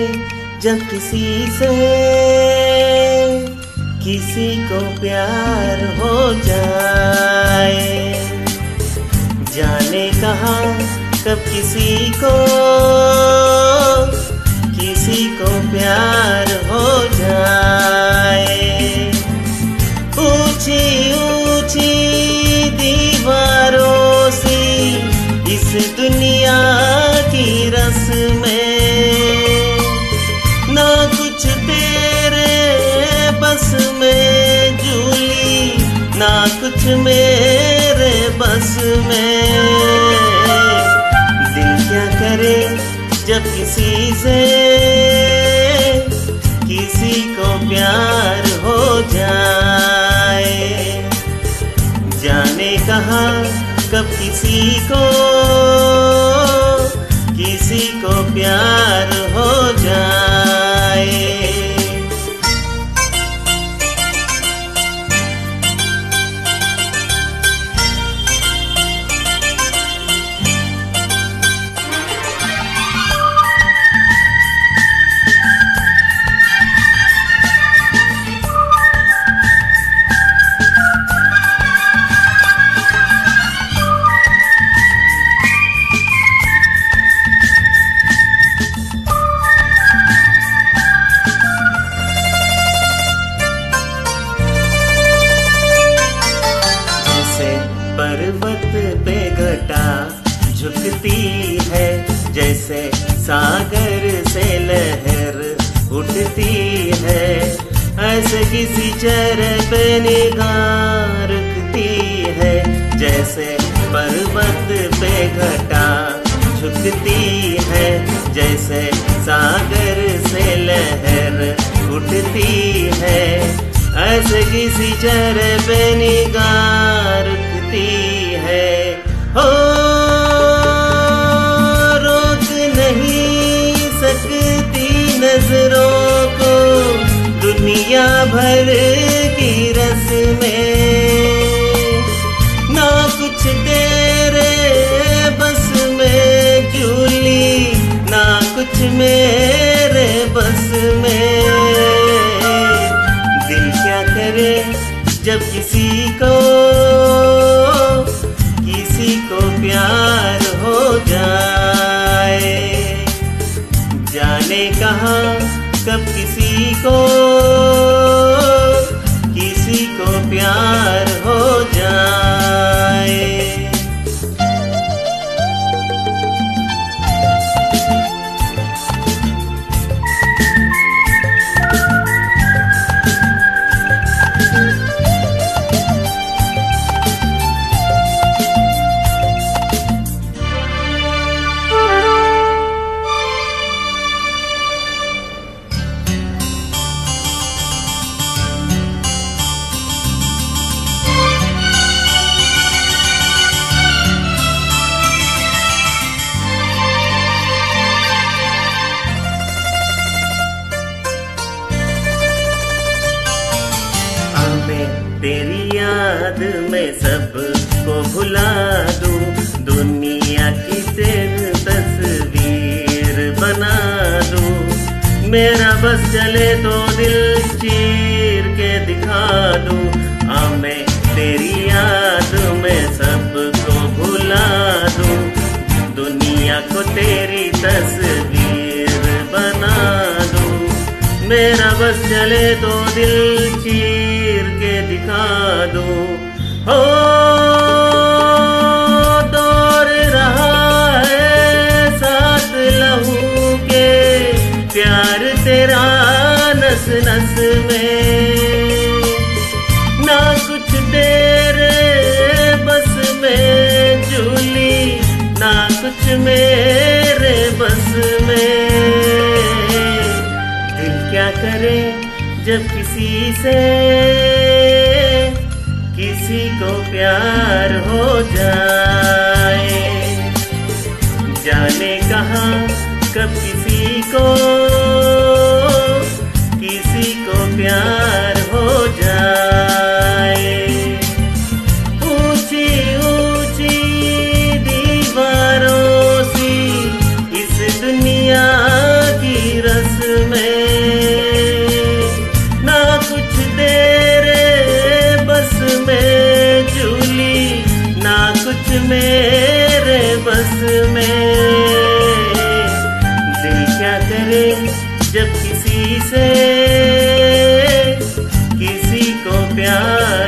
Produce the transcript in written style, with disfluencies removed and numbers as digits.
जब किसी से किसी को प्यार हो जाए, जाने कहाँ कब किसी को प्यार हो जाए। ऊंची ऊंची दीवारों से इस दुनिया की रस्में, ना कुछ तेरे बस में जूली, ना कुछ मेरे बस में। दिल क्या करे जब किसी से किसी को प्यार हो जाए, जाने कहाँ कब किसी को प्यार हो जाए। पर्वत पे घटा झुकती है, जैसे सागर से लहर उठती है, ऐसे किसी चेहरे पे निगाह रुकती है। जैसे पर्वत पे घटा झुकती है, जैसे सागर से लहर उठती है, ऐसे किसी चेहरे पे निगाह रुकती है। हो रोक नहीं सकती नजरों को दुनिया भर की रस्में, ना कुछ तेरे बस में जूली, ना कुछ मेरे बस में। दिल क्या करे जब किसी को प्यार हो जाए, जाने कहाँ कब किसी को प्यार हो जाए। तेरी याद में सबको भुला दूं, दुनिया की तेरी तस्वीर बना दूं। मेरा बस चले तो दिल चीर के दिखा दूं। मैं तेरी याद में सबको भुला दूं, दुनिया को तेरी तस्वीर बना दूं। मेरा बस चले तो दिल चीर के दिखा दूं। हो दौड़ रहा है साथ लहू के प्यार तेरा नस नस में, ना कुछ तेरे बस में जूली, ना कुछ मेरे बस में। दिल क्या करे जब किसी को प्यार हो जाए, जाने कहाँ कब किसी को प्यार हो जाए। ऊंची ऊंची दीवारों सी इस दुनिया की रस जब किसी से किसी को प्यार